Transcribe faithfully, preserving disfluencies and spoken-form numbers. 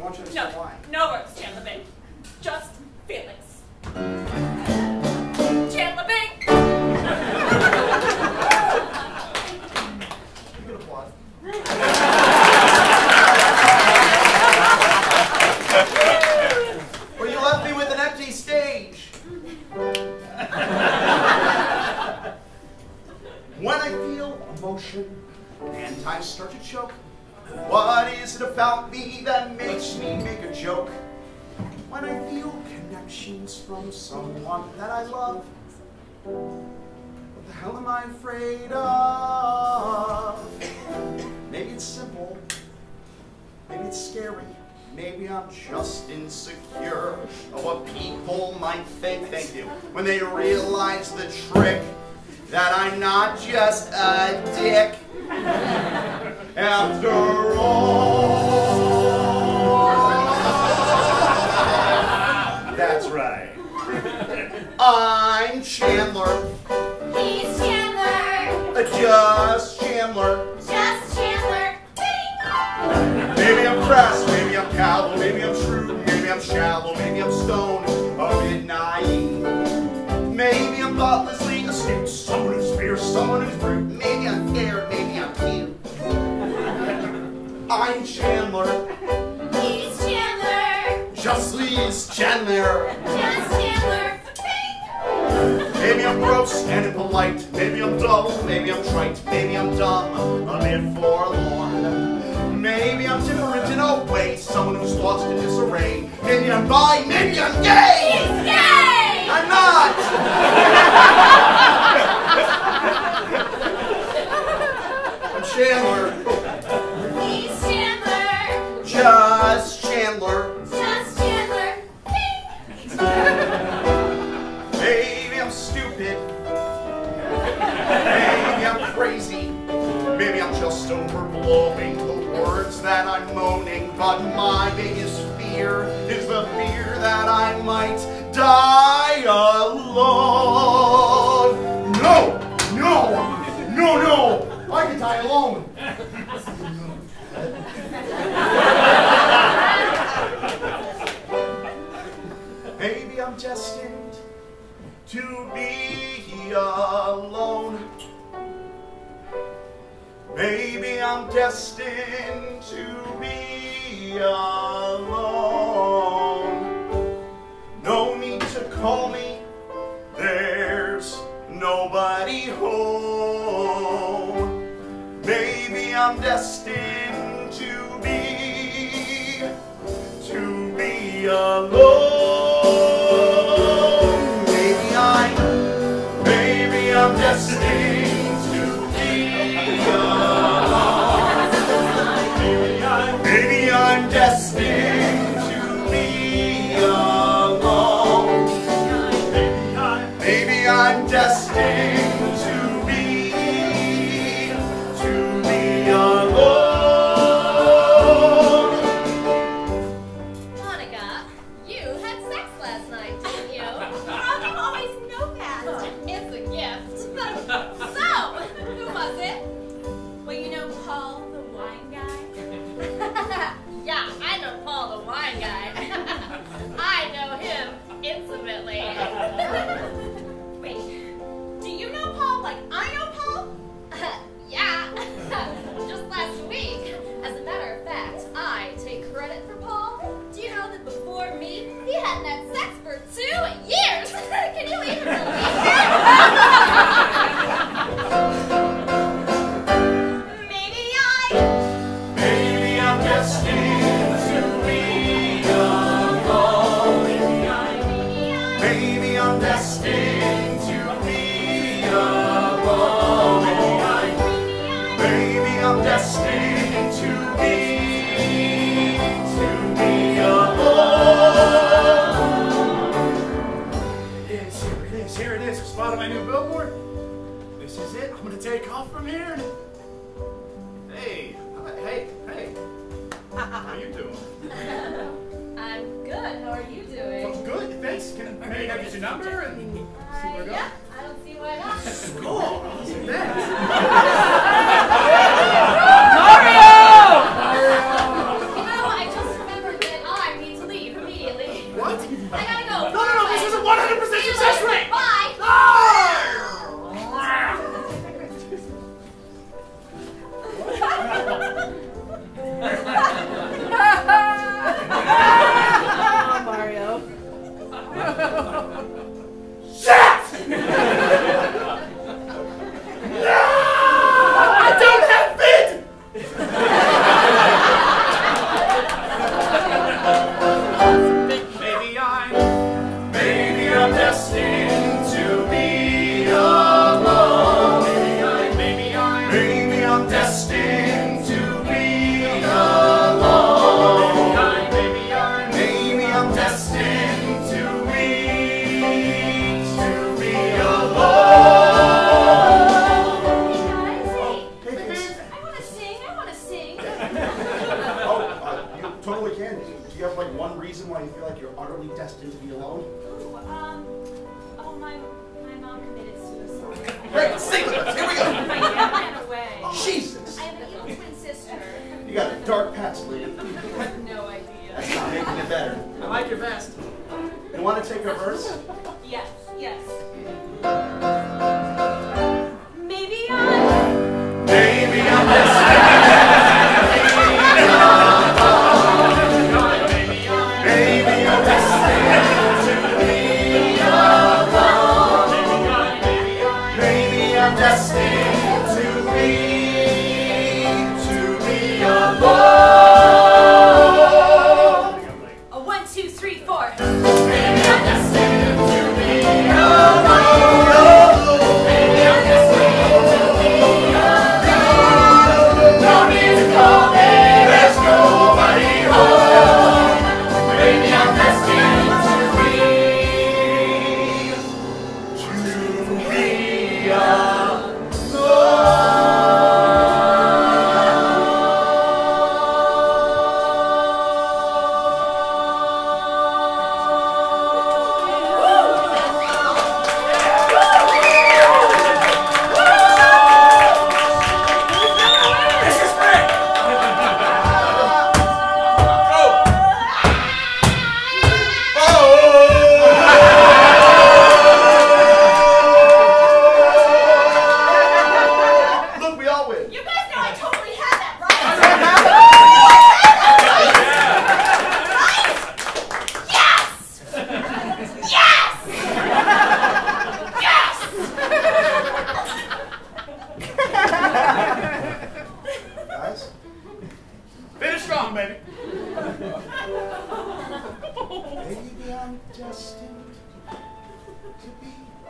want you to No, understand why. no words, Chandler Bing. Just feelings. Chandler Bing! You can applaud. Well, you left me with an empty stage. When I feel emotion and I start to choke, what is it about me that makes me make a joke? When I feel connections from someone that I love, what the hell am I afraid of? Maybe it's simple, maybe it's scary, maybe I'm just insecure of what people might think, thank you, when they realize the trick that I'm not just a dick. After all, that's right. I'm Chandler. He's Chandler. Just Chandler. Just Chandler. Maybe I'm crass, maybe I'm callow, maybe I'm shrewd, maybe I'm shallow, maybe I'm stoned, a bit naive. Maybe I'm thoughtlessly astute, someone who's fierce, someone who's brute. Maybe I'm scared, maybe I'm cute. I'm Chandler. He's Chandler. Just please, Chandler. Just Chandler. Maybe I'm gross and impolite, maybe I'm dull, maybe I'm trite, maybe I'm dumb, a bit forlorn. Maybe I'm different in a way, someone who's lost in disarray. Maybe I'm bi, maybe I'm gay! He's gay! I'm not! I'm Chandler. He's Chandler. Just Chandler. Just Chandler. Maybe I'm stupid. Maybe I'm crazy. Maybe I'm just overblowing the words that I'm moaning. But my biggest fear is the fear that I might die alone. No! No! No, no! I can die alone. Maybe I'm destined to be alone. Maybe I'm destined to be alone. No need to call me, there's nobody home. Maybe I'm destined to be, to be alone. Maybe I'm, maybe I'm destined to be alone. Maybe I'm destined to be alone. Maybe I'm destined to be, to be alone. Monica, you had sex last night, didn't you? How do you always know that? It's a gift. So, who was it? Well, you know Paul the wine guy? Yeah, I know Paul the wine guy. I know him intimately. Wait, do you know Paul like I know Paul? Yeah, just last week. As a matter of fact, I take credit for Paul. Do you know that before me, he hadn't had sex for two years? Can you even believe it? Maybe I... Maybe I'm destined to be alone. Maybe I'm destined to be alone. Maybe I'm destined to be, to be alone. Yes, here it is, here it is. I spotted my new billboard. This is it. I'm gonna take off from here. Hey, hey, hey. How you doing? I'm good. How are you doing? Oh, good, thanks. Can I, maybe I get your number and see where Uh, it goes? yeah, I don't see why not. Cool. Thanks. You know, I just remembered that I gotta go. No, no, no, this is a one hundred percent success rate! Bye! Oh, Mario. Shit! No! I don't have feet! Maybe I'm, maybe I'm destined to be alone. Maybe I'm, maybe I'm, maybe I'm destined to be alone. Maybe I'm, maybe I'm destined to be, to be alone. Hey guys, I wanna sing, I wanna sing. Oh, uh, you totally can. Do you have like one reason why you feel like you're utterly destined to be alone? Ooh, um, oh, my, my mom committed suicide. Great, sing with us. Here we go. My dad ran away. Jesus. I have an evil twin sister. You got a dark past, Lee. No idea. That's not making it better. I like your vest. You want to take a verse? Yes, yes. Maybe I'm. Maybe I'm destined. Maybe I'm destined to be alone. Maybe I'm destined to be, to be alone. A one, two, three, four. Maybe I'm destined to be alone. Maybe I'm destined to be alone. No need to call me, there's nobody home. Maybe I'm destined to be, to be This is great! Look, we all win. You guys know I totally had that, right? Yes! Yes! Yes! Guys? Finish strong, baby. Maybe I'm destined to be